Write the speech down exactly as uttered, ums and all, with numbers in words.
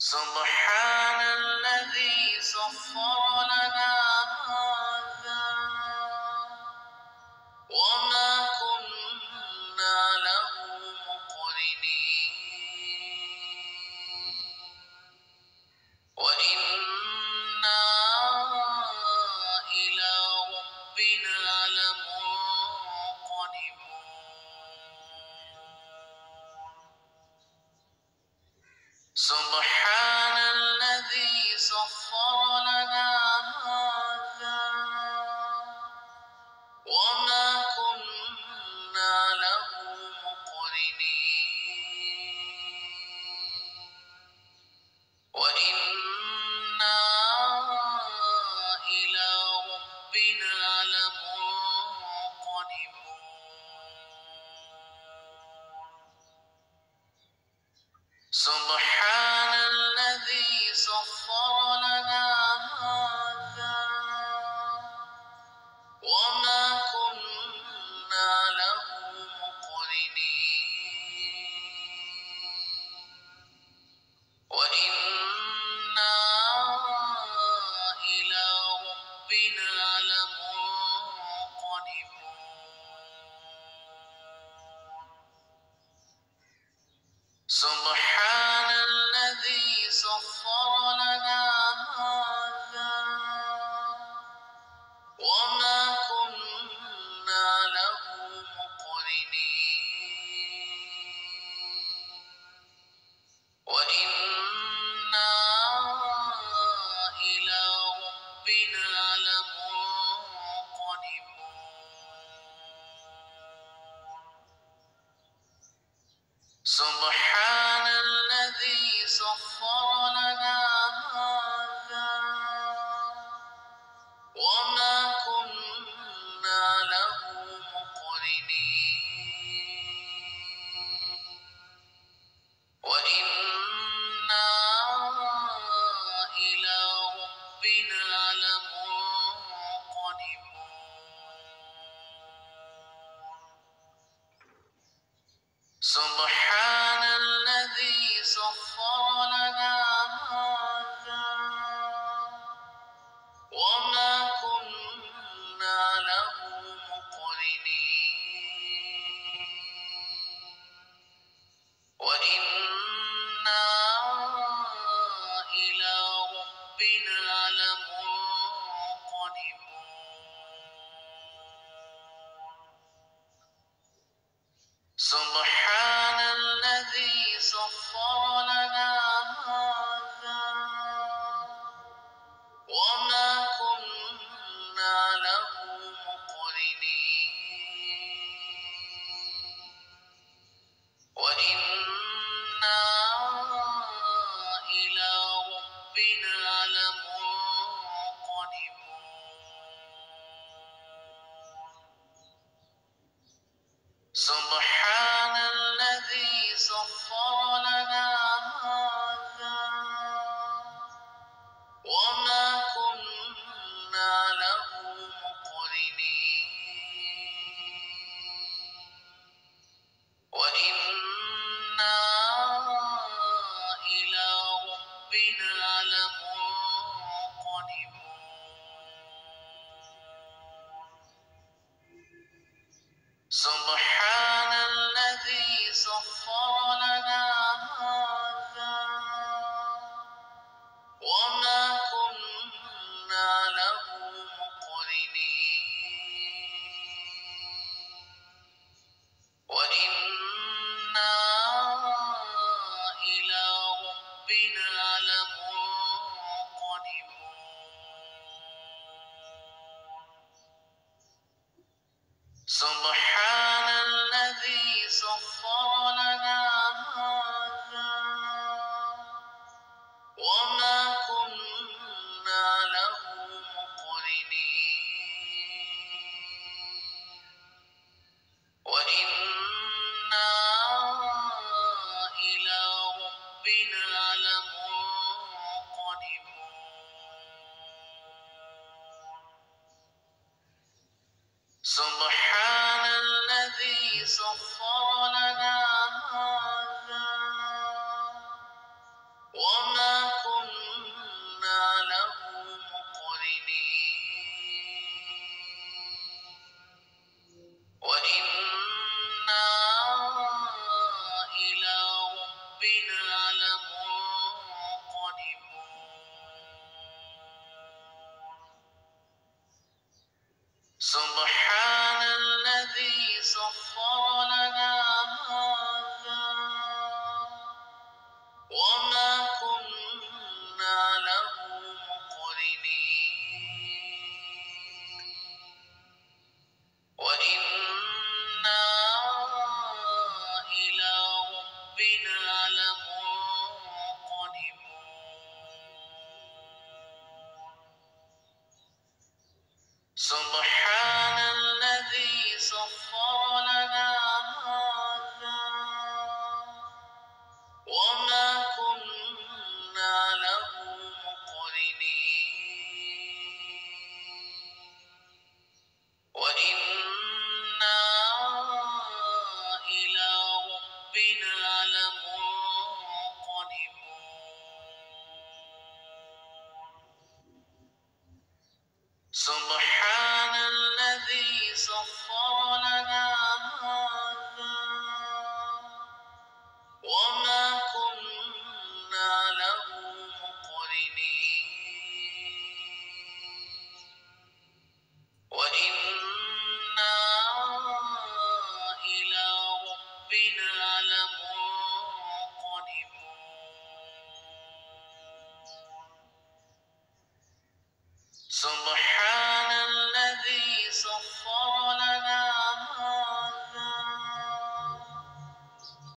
سبحان الذي سخر لنا هذا وما كنا له مقرنين وإنا إلى ربنا لمنقلبون سبحان الذي سخر لنا هذا وما كنا له مقرنين وإنا إلى ربنا لمنقلبون سبحان الذي سخر لنا هذا وما كنا له مقرنين وإنا إلى ربنا لمنقلبون سبحان الذي سخر لنا هذا وما كنا له مقرنين وإنا إلى ربنا لمنقلبون سبحان الذي سخر لنا هذا وما كنا له مقرنين وإنا إلى ربنا لمنقلبون سبحان الذي سخر لنا هذا وما كنا له مقرنين وإنا إلى ربنا لمنقلبون سبحان الذي سخر لنا هذا وما كنا له مقرنين وإنا إلى ربنا لمنقلبون سبحان الذي سخر لنا هذا وما كنا له مقرنين وإنا إلى ربنا لمنقلبون سبحان الذي سخر لنا هذا وما كنا له مقرنين وإنا إلى ربنا لمنقلبون سبحان الذي سخر لنا هذا وما كنا له مقرنين وإنا إلى ربنا لمنقلبون سبحان الذي سخر لنا هذا وما سبحان